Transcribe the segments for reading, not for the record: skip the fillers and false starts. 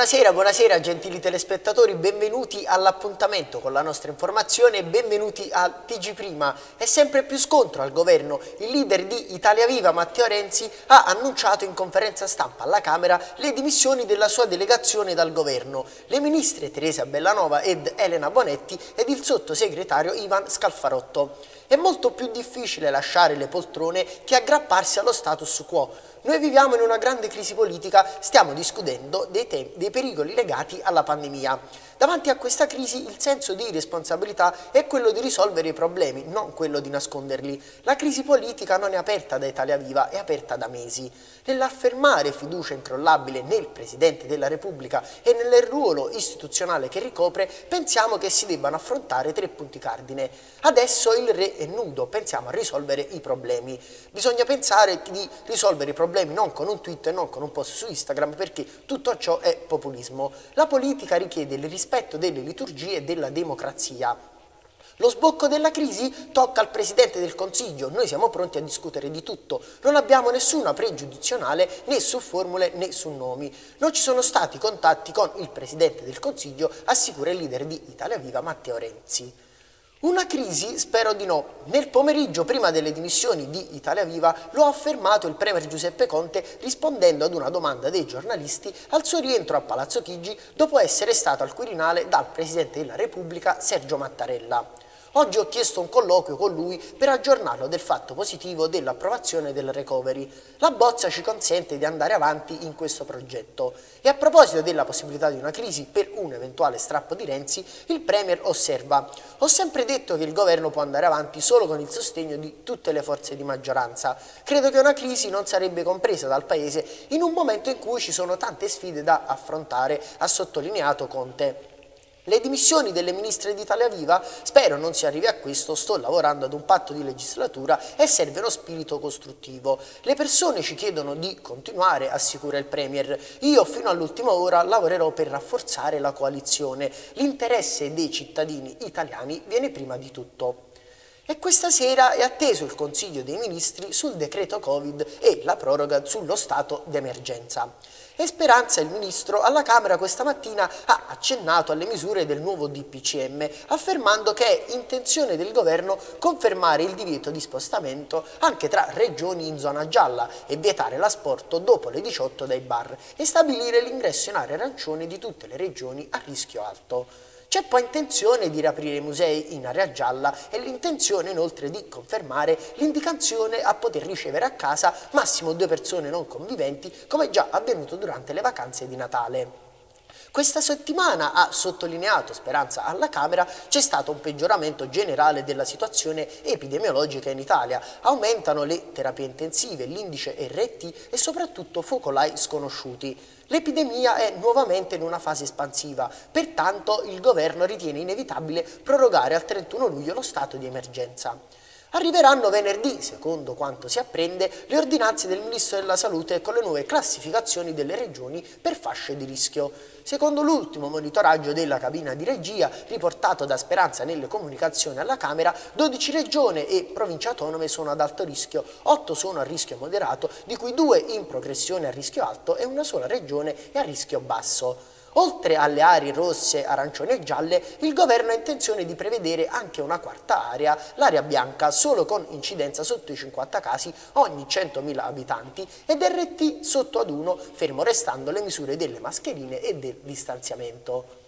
Buonasera gentili telespettatori, benvenuti all'appuntamento con la nostra informazione e benvenuti a TG Prima. È sempre più scontro al governo. Il leader di Italia Viva, Matteo Renzi, ha annunciato in conferenza stampa alla Camera le dimissioni della sua delegazione dal governo. Le ministre Teresa Bellanova ed Elena Bonetti ed il sottosegretario Ivan Scalfarotto. È molto più difficile lasciare le poltrone che aggrapparsi allo status quo. Noi viviamo in una grande crisi politica, stiamo discutendo dei pericoli legati alla pandemia. Davanti a questa crisi il senso di responsabilità è quello di risolvere i problemi, non quello di nasconderli. La crisi politica non è aperta da Italia Viva, è aperta da mesi. Nell'affermare fiducia incrollabile nel Presidente della Repubblica e nel ruolo istituzionale che ricopre, pensiamo che si debbano affrontare 3 punti cardine. Adesso il re è nudo, pensiamo a risolvere i problemi. Bisogna pensare di risolvere i problemi non con un tweet e non con un post su Instagram, perché tutto ciò è populismo. La politica richiede il rispetto delle liturgie e della democrazia. Lo sbocco della crisi tocca al Presidente del Consiglio, noi siamo pronti a discutere di tutto, non abbiamo nessuna pregiudizionale né su formule né su nomi. Non ci sono stati contatti con il Presidente del Consiglio, assicura il leader di Italia Viva Matteo Renzi. Una crisi? Spero di no. Nel pomeriggio, prima delle dimissioni di Italia Viva, lo ha affermato il premier Giuseppe Conte rispondendo ad una domanda dei giornalisti al suo rientro a Palazzo Chigi dopo essere stato al Quirinale dal Presidente della Repubblica Sergio Mattarella. Oggi ho chiesto un colloquio con lui per aggiornarlo del fatto positivo dell'approvazione del recovery. La bozza ci consente di andare avanti in questo progetto. E a proposito della possibilità di una crisi per un eventuale strappo di Renzi, il premier osserva: ho sempre detto che il governo può andare avanti solo con il sostegno di tutte le forze di maggioranza. Credo che una crisi non sarebbe compresa dal Paese in un momento in cui ci sono tante sfide da affrontare, ha sottolineato Conte. Le dimissioni delle ministre di Italia Viva? Spero non si arrivi a questo, sto lavorando ad un patto di legislatura e serve uno spirito costruttivo. Le persone ci chiedono di continuare, assicura il Premier. Io fino all'ultima ora lavorerò per rafforzare la coalizione. L'interesse dei cittadini italiani viene prima di tutto. E questa sera è atteso il Consiglio dei Ministri sul decreto Covid e la proroga sullo stato d'emergenza. E Speranza, il ministro, alla Camera questa mattina ha accennato alle misure del nuovo DPCM, affermando che è intenzione del governo confermare il divieto di spostamento anche tra regioni in zona gialla e vietare l'asporto dopo le 18 dai bar e stabilire l'ingresso in area arancione di tutte le regioni a rischio alto. C'è poi intenzione di riaprire i musei in area gialla e l'intenzione inoltre di confermare l'indicazione a poter ricevere a casa massimo 2 persone non conviventi, come già avvenuto durante le vacanze di Natale. Questa settimana, ha sottolineato Speranza alla Camera, c'è stato un peggioramento generale della situazione epidemiologica in Italia. Aumentano le terapie intensive, l'indice RT e soprattutto focolai sconosciuti. L'epidemia è nuovamente in una fase espansiva, pertanto il governo ritiene inevitabile prorogare al 31 luglio lo stato di emergenza. Arriveranno venerdì, secondo quanto si apprende, le ordinanze del Ministro della Salute con le nuove classificazioni delle regioni per fasce di rischio. Secondo l'ultimo monitoraggio della cabina di regia, riportato da Speranza nelle comunicazioni alla Camera, 12 regioni e province autonome sono ad alto rischio, 8 sono a rischio moderato, di cui 2 in progressione a rischio alto e una sola regione è a rischio basso. Oltre alle aree rosse, arancioni e gialle, il governo ha intenzione di prevedere anche una quarta area, l'area bianca, solo con incidenza sotto i 50 casi ogni 100.000 abitanti ed RT sotto ad 1, fermo restando le misure delle mascherine e del distanziamento.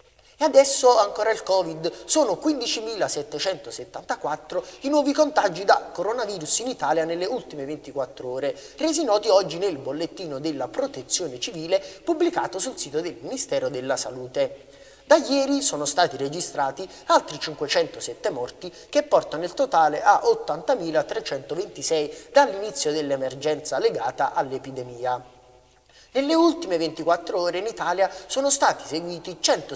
E adesso ancora il Covid, sono 15.774 i nuovi contagi da coronavirus in Italia nelle ultime 24 ore, resi noti oggi nel bollettino della Protezione Civile pubblicato sul sito del Ministero della Salute. Da ieri sono stati registrati altri 507 morti che portano il totale a 80.326 dall'inizio dell'emergenza legata all'epidemia. Nelle ultime 24 ore in Italia sono stati eseguiti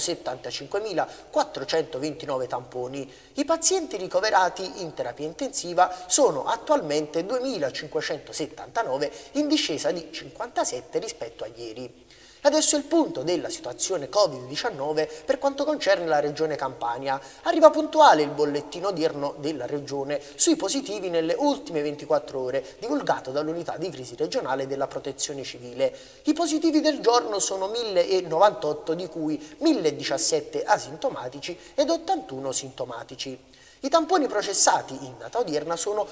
175.429 tamponi. I pazienti ricoverati in terapia intensiva sono attualmente 2.579, in discesa di 57 rispetto a ieri. Adesso è il punto della situazione Covid-19 per quanto concerne la regione Campania. Arriva puntuale il bollettino odierno della regione sui positivi nelle ultime 24 ore, divulgato dall'unità di crisi regionale della Protezione Civile. I positivi del giorno sono 1098, di cui 1017 asintomatici ed 81 sintomatici. I tamponi processati in data odierna sono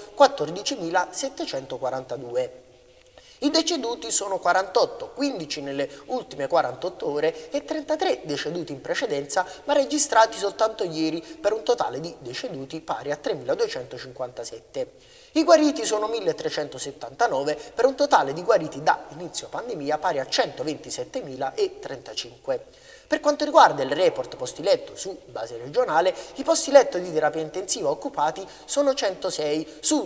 14.742. I deceduti sono 48, 15 nelle ultime 48 ore e 33 deceduti in precedenza, ma registrati soltanto ieri, per un totale di deceduti pari a 3.257. I guariti sono 1.379, per un totale di guariti da inizio pandemia pari a 127.035. Per quanto riguarda il report posti letto su base regionale, i posti letto di terapia intensiva occupati sono 106 su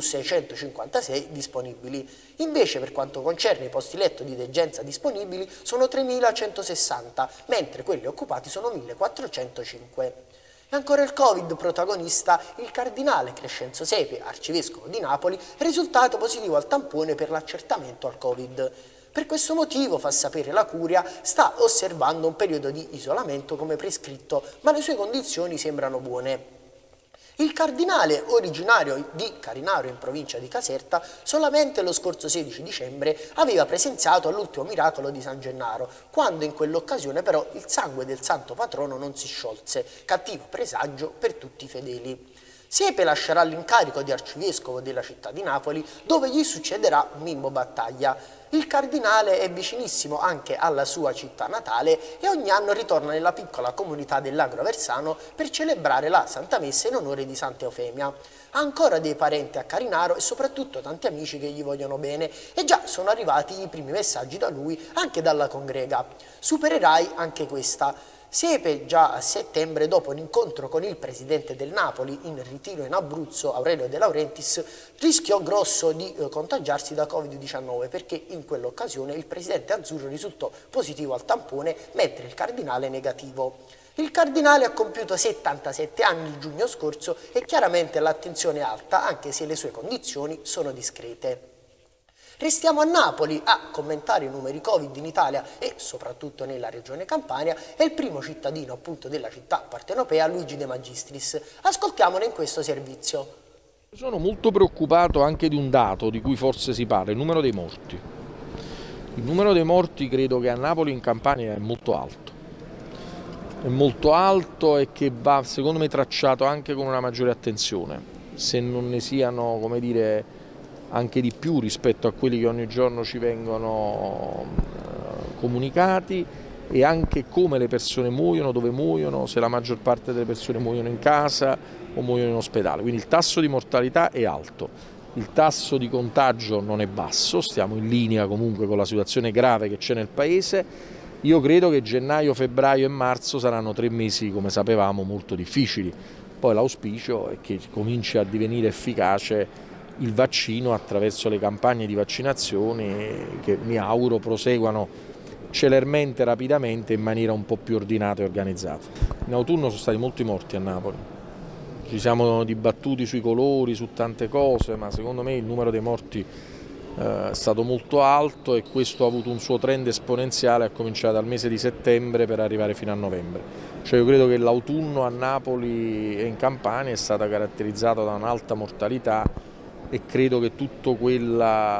656 disponibili. Invece per quanto concerne i posti letto di degenza disponibili sono 3.160, mentre quelli occupati sono 1.405. E ancora il Covid protagonista, il cardinale Crescenzo Sepe, arcivescovo di Napoli, è risultato positivo al tampone per l'accertamento al Covid. Per questo motivo, fa sapere la Curia, sta osservando un periodo di isolamento come prescritto, ma le sue condizioni sembrano buone. Il cardinale, originario di Carinaro in provincia di Caserta, solamente lo scorso 16 dicembre aveva presenziato all'ultimo miracolo di San Gennaro, quando in quell'occasione però il sangue del santo patrono non si sciolse, cattivo presagio per tutti i fedeli. Sepe lascerà l'incarico di arcivescovo della città di Napoli, dove gli succederà Mimmo Battaglia. Il cardinale è vicinissimo anche alla sua città natale e ogni anno ritorna nella piccola comunità dell'Agro Aversano per celebrare la Santa Messa in onore di Santa Eufemia. Ha ancora dei parenti a Carinaro e soprattutto tanti amici che gli vogliono bene, e già sono arrivati i primi messaggi da lui anche dalla congrega. Supererai anche questa. Sepe già a settembre, dopo un incontro con il presidente del Napoli in ritiro in Abruzzo, Aurelio De Laurentiis, rischiò grosso di contagiarsi da Covid-19 perché in quell'occasione il presidente azzurro risultò positivo al tampone mentre il cardinale negativo. Il cardinale ha compiuto 77 anni il giugno scorso e chiaramente l'attenzione è alta anche se le sue condizioni sono discrete. Restiamo a Napoli a commentare i numeri Covid in Italia e soprattutto nella regione Campania è il primo cittadino appunto della città partenopea, Luigi De Magistris. Ascoltiamone in questo servizio. Sono molto preoccupato anche di un dato di cui forse si parla, il numero dei morti. Il numero dei morti credo che a Napoli in Campania è molto alto. È molto alto e che va secondo me tracciato anche con una maggiore attenzione, se non ne siano, come dire, anche di più rispetto a quelli che ogni giorno ci vengono comunicati, e anche come le persone muoiono, dove muoiono, se la maggior parte delle persone muoiono in casa o muoiono in ospedale. Quindi il tasso di mortalità è alto, il tasso di contagio non è basso, stiamo in linea comunque con la situazione grave che c'è nel Paese. Io credo che gennaio, febbraio e marzo saranno 3 mesi, come sapevamo, molto difficili. Poi l'auspicio è che cominci a divenire efficace il vaccino attraverso le campagne di vaccinazione che mi auguro proseguano celermente, rapidamente, in maniera un po' più ordinata e organizzata. In autunno sono stati molti morti a Napoli, ci siamo dibattuti sui colori, su tante cose, ma secondo me il numero dei morti è stato molto alto e questo ha avuto un suo trend esponenziale a cominciare dal mese di settembre per arrivare fino a novembre. Cioè io credo che l'autunno a Napoli e in Campania è stata caratterizzata da un'alta mortalità e credo che tutto quel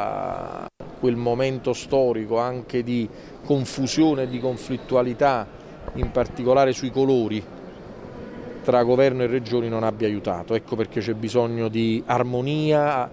momento storico anche di confusione e di conflittualità, in particolare sui colori tra governo e regioni, non abbia aiutato. Ecco perché c'è bisogno di armonia,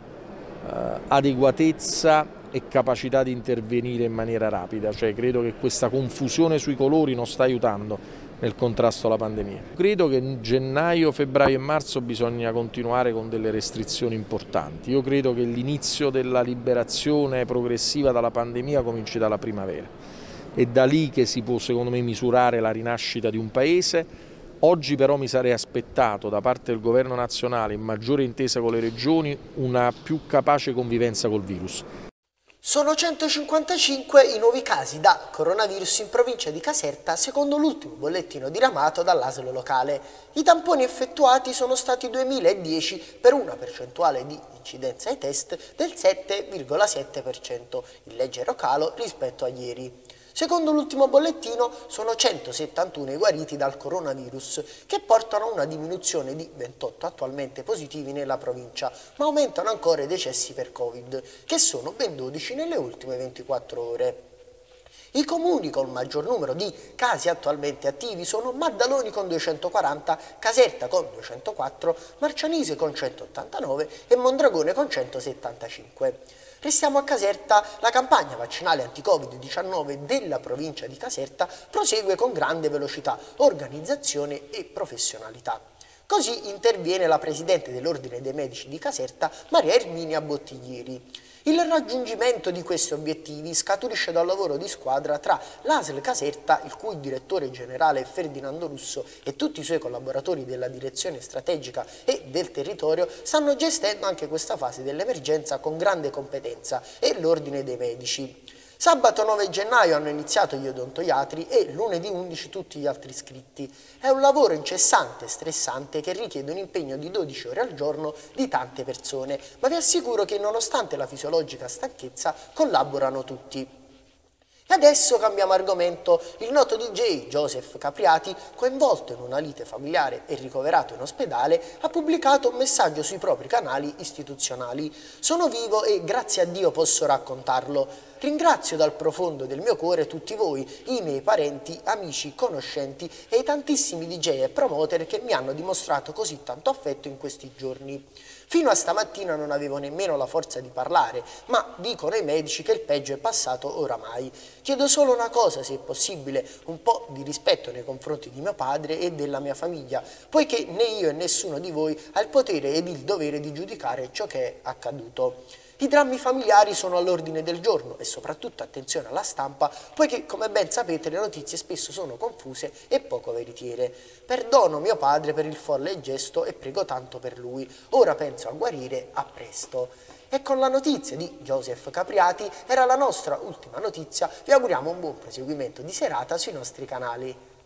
adeguatezza e capacità di intervenire in maniera rapida. Cioè, credo che questa confusione sui colori non sta aiutando nel contrasto alla pandemia. Credo che in gennaio, febbraio e marzo bisogna continuare con delle restrizioni importanti. Io credo che l'inizio della liberazione progressiva dalla pandemia cominci dalla primavera. È da lì che si può, secondo me, misurare la rinascita di un paese. Oggi però mi sarei aspettato da parte del governo nazionale, in maggiore intesa con le regioni, una più capace convivenza col virus. Sono 155 i nuovi casi da coronavirus in provincia di Caserta secondo l'ultimo bollettino diramato dall'ASL locale. I tamponi effettuati sono stati 2010 per una percentuale di incidenza ai test del 7,7%, il leggero calo rispetto a ieri. Secondo l'ultimo bollettino sono 171 i guariti dal coronavirus, che portano a una diminuzione di 28 attualmente positivi nella provincia, ma aumentano ancora i decessi per Covid, che sono ben 12 nelle ultime 24 ore. I comuni con il maggior numero di casi attualmente attivi sono Maddaloni con 240, Caserta con 204, Marcianise con 189 e Mondragone con 175. Restiamo a Caserta, la campagna vaccinale anti-Covid-19 della provincia di Caserta prosegue con grande velocità, organizzazione e professionalità. Così interviene la presidente dell'Ordine dei Medici di Caserta, Maria Erminia Bottiglieri. Il raggiungimento di questi obiettivi scaturisce dal lavoro di squadra tra l'ASL Caserta, il cui direttore generale è Ferdinando Russo, e tutti i suoi collaboratori della direzione strategica e del territorio stanno gestendo anche questa fase dell'emergenza con grande competenza, e l'Ordine dei Medici. Sabato 9 gennaio hanno iniziato gli odontoiatri e lunedì 11 tutti gli altri iscritti. È un lavoro incessante e stressante che richiede un impegno di 12 ore al giorno di tante persone, ma vi assicuro che nonostante la fisiologica stanchezza collaborano tutti. E adesso cambiamo argomento. Il noto DJ Joseph Capriati, coinvolto in una lite familiare e ricoverato in ospedale, ha pubblicato un messaggio sui propri canali istituzionali. Sono vivo e grazie a Dio posso raccontarlo. Ringrazio dal profondo del mio cuore tutti voi, i miei parenti, amici, conoscenti e i tantissimi DJ e promoter che mi hanno dimostrato così tanto affetto in questi giorni. Fino a stamattina non avevo nemmeno la forza di parlare, ma dicono i medici che il peggio è passato oramai. Chiedo solo una cosa, se è possibile, un po' di rispetto nei confronti di mio padre e della mia famiglia, poiché né io e nessuno di voi ha il potere ed il dovere di giudicare ciò che è accaduto. I drammi familiari sono all'ordine del giorno e soprattutto attenzione alla stampa, poiché come ben sapete le notizie spesso sono confuse e poco veritiere. Perdono mio padre per il folle gesto e prego tanto per lui. Ora penso a guarire, a presto. E con la notizia di Joseph Capriati era la nostra ultima notizia. Vi auguriamo un buon proseguimento di serata sui nostri canali.